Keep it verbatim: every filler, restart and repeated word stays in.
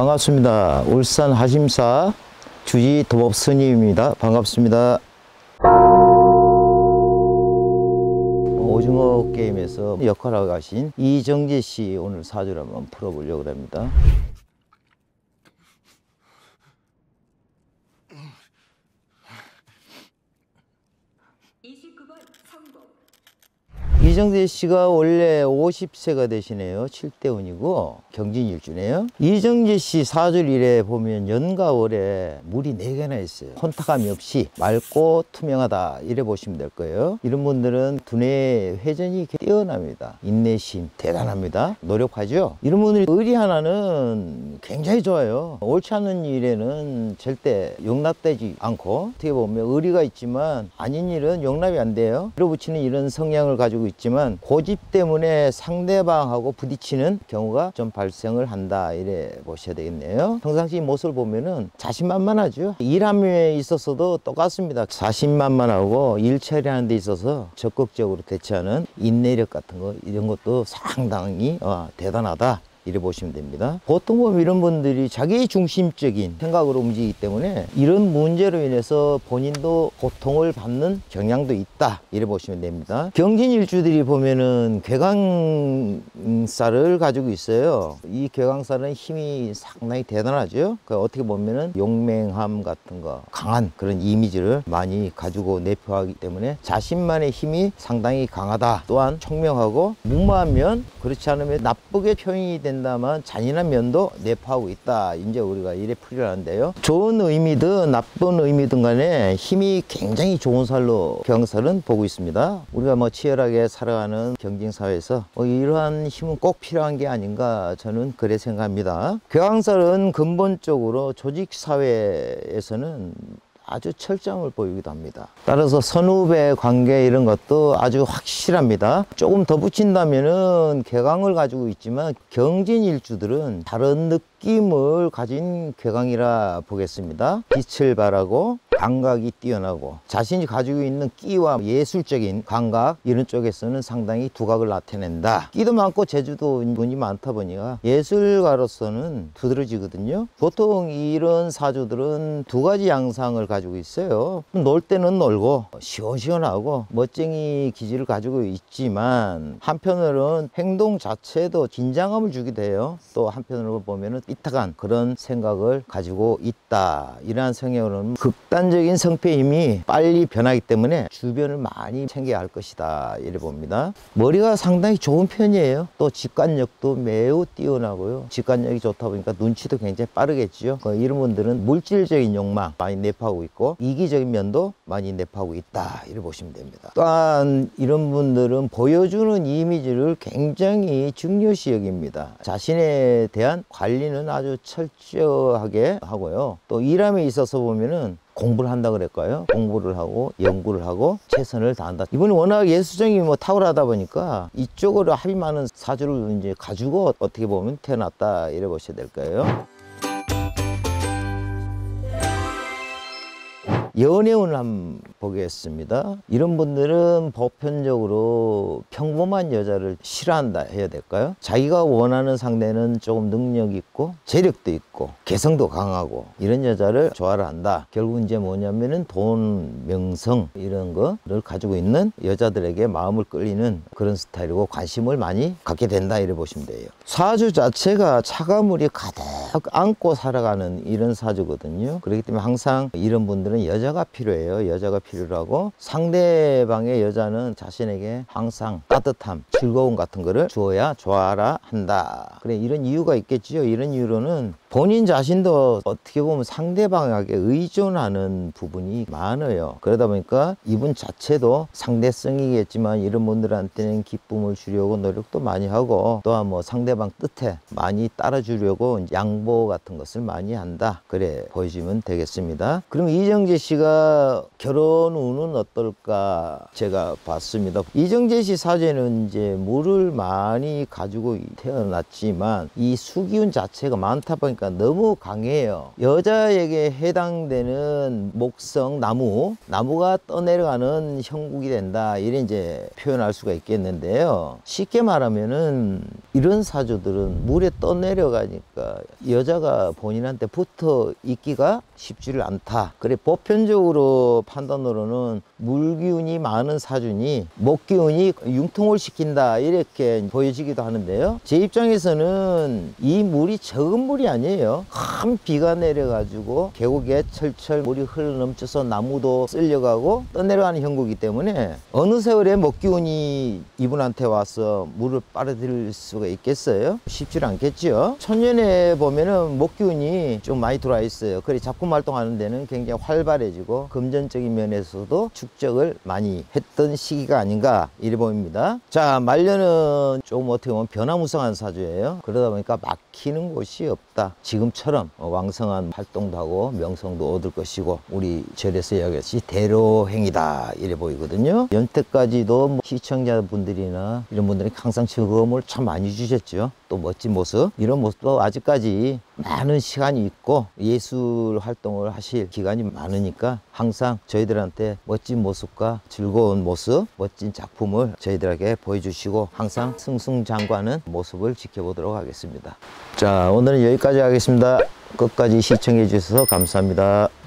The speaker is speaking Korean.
반갑습니다. 울산 하심사 주지 도법 스님입니다. 반갑습니다. 오징어 게임에서 역할하고 가신 이정재 씨 오늘 사주를 한번 풀어보려고 합니다. 이십구 번 성공. 이정재 씨가 원래 오십 세가 되시네요. 칠 대 운이고 경진일주네요. 이정재 씨 사주일에 보면 연과 월에 물이 네 개나 있어요. 혼탁함이 없이 맑고 투명하다 이래 보시면 될 거예요. 이런 분들은 두뇌 회전이 뛰어납니다. 인내심 대단합니다. 노력하죠. 이런 분들이 의리 하나는 굉장히 좋아요. 옳지 않은 일에는 절대 용납되지 않고, 어떻게 보면 의리가 있지만 아닌 일은 용납이 안 돼요. 밀어붙이는 이런 성향을 가지고 있지만 고집 때문에 상대방하고 부딪히는 경우가 좀 발생을 한다 이래 보셔야 되겠네요. 평상시 모습을 보면은 자신만만하죠. 일함에 있어서도 똑같습니다. 자신만만하고 일 처리하는 데 있어서 적극적으로 대처하는 인내력 같은 거, 이런 것도 상당히 어, 대단하다 이래 보시면 됩니다. 보통 보면 이런 분들이 자기 중심적인 생각으로 움직이기 때문에 이런 문제로 인해서 본인도 고통을 받는 경향도 있다 이래 보시면 됩니다. 경진일주들이 보면은 괴강살을 가지고 있어요. 이 괴강살은 힘이 상당히 대단하죠. 그러니까 어떻게 보면은 용맹함 같은 거, 강한 그런 이미지를 많이 가지고 내포하기 때문에 자신만의 힘이 상당히 강하다. 또한 총명하고 무모하면, 그렇지 않으면 나쁘게 표현이 된다 다만 잔인한 면도 내포하고 있다. 이제 우리가 이래 풀이하는데요. 좋은 의미든 나쁜 의미든 간에 힘이 굉장히 좋은 살로 괴강살은 보고 있습니다. 우리가 뭐 치열하게 살아가는 경쟁사회에서 뭐 이러한 힘은 꼭 필요한 게 아닌가, 저는 그래 생각합니다. 괴강살은 근본적으로 조직사회에서는 아주 철저함을 보이기도 합니다. 따라서 선후배 관계 이런 것도 아주 확실합니다. 조금 더 붙인다면은 괴강을 가지고 있지만 경진일주들은 다른 느낌을 가진 괴강이라 보겠습니다. 빛을 발하고 감각이 뛰어나고 자신이 가지고 있는 끼와 예술적인 감각, 이런 쪽에서는 상당히 두각을 나타낸다. 끼도 많고 재주도 운이 많다 보니까 예술가로서는 두드러지거든요. 보통 이런 사주들은 두 가지 양상을 가지고 있어요. 놀 때는 놀고 시원시원하고 멋쟁이 기질을 가지고 있지만, 한편으로는 행동 자체도 긴장감을 주기도 해요. 또 한편으로 보면은 삐딱한 그런 생각을 가지고 있다. 이러한 성향으로는 극단적인 성패의 힘이 빨리 변하기 때문에 주변을 많이 챙겨야 할 것이다 이래 봅니다. 머리가 상당히 좋은 편이에요. 또 직관력도 매우 뛰어나고요. 직관력이 좋다 보니까 눈치도 굉장히 빠르겠죠. 이런 분들은 물질적인 욕망 많이 내포하고 있고 이기적인 면도 많이 내포하고 있다 이래 보시면 됩니다. 또한 이런 분들은 보여주는 이미지를 굉장히 중요시 여깁니다. 자신에 대한 관리는 아주 철저하게 하고요. 또 일함에 있어서 보면은 공부를 한다 그럴까요? 공부를 하고 연구를 하고 최선을 다한다. 이분이 워낙 예수적이 뭐 탁월하다 보니까 이쪽으로 합이 많은 사주를 이제 가지고 어떻게 보면 태어났다 이래 보셔야 될 거예요. 연애운을 한번 보겠습니다. 이런 분들은 보편적으로 평범한 여자를 싫어한다 해야 될까요? 자기가 원하는 상대는 조금 능력 있고 재력도 있고 개성도 강하고 이런 여자를 좋아를 한다. 결국 이제 뭐냐면은 돈, 명성 이런 거를 가지고 있는 여자들에게 마음을 끌리는 그런 스타일이고 관심을 많이 갖게 된다 이래 보시면 돼요. 사주 자체가 차가물이 가득 안고 살아가는 이런 사주거든요. 그렇기 때문에 항상 이런 분들은 여자 여자가 필요해요. 여자가 필요하고 상대방의 여자는 자신에게 항상 따뜻함, 즐거움 같은 거를 주어야 좋아라 한다. 그래, 이런 이유가 있겠지요. 이런 이유로는 본인 자신도 어떻게 보면 상대방에게 의존하는 부분이 많아요. 그러다 보니까 이분 자체도 상대성이겠지만 이런 분들한테는 기쁨을 주려고 노력도 많이 하고, 또한 뭐 상대방 뜻에 많이 따라주려고 양보 같은 것을 많이 한다. 그래 보여주면 되겠습니다. 그럼 이정재 씨가 결혼 운은 어떨까 제가 봤습니다. 이정재 씨 사주에는 이제 물을 많이 가지고 태어났지만 이 수기운 자체가 많다 보니까 보니까 너무 강해요. 여자에게 해당되는 목성 나무, 나무가 떠내려가는 형국이 된다. 이래 이제 표현할 수가 있겠는데요. 쉽게 말하면은 이런 사주들은 물에 떠내려가니까 여자가 본인한테 붙어 있기가 쉽지를 않다. 그래 보편적으로 판단으로는 물기운이 많은 사주니 목기운이 융통을 시킨다 이렇게 보여지기도 하는데요. 제 입장에서는 이 물이 적은 물이 아니에요. 큰 비가 내려가지고 계곡에 철철 물이 흘러넘쳐서 나무도 쓸려가고 떠내려가는 형국이기 때문에 어느 세월에 목기운이 이분한테 와서 물을 빨아들일 수가 있겠어요? 쉽지 않겠죠. 천년에 보면은 목기운이 좀 많이 들어와 있어요. 그래 작품 활동하는 데는 굉장히 활발해지고 금전적인 면에서도 축적을 많이 했던 시기가 아닌가 이래 보입니다. 자, 말년은 좀 어떻게 보면 변화무쌍한 사주예요. 그러다 보니까 막히는 곳이 없다. 지금처럼 왕성한 활동도 하고 명성도 얻을 것이고 우리 절에서 이야기했듯이 대로행이다 이래 보이거든요. 연태까지도 뭐 시청자분들이나 이런 분들이 항상 즐거움을 참 많이 주셨죠. 또 멋진 모습, 이런 모습도 아직까지 많은 시간이 있고 예술 활동을 하실 기간이 많으니까 항상 저희들한테 멋진 모습과 즐거운 모습, 멋진 작품을 저희들에게 보여주시고 항상 승승장구하는 모습을 지켜보도록 하겠습니다. 자, 오늘은 여기까지 하겠습니다. 끝까지 시청해 주셔서 감사합니다.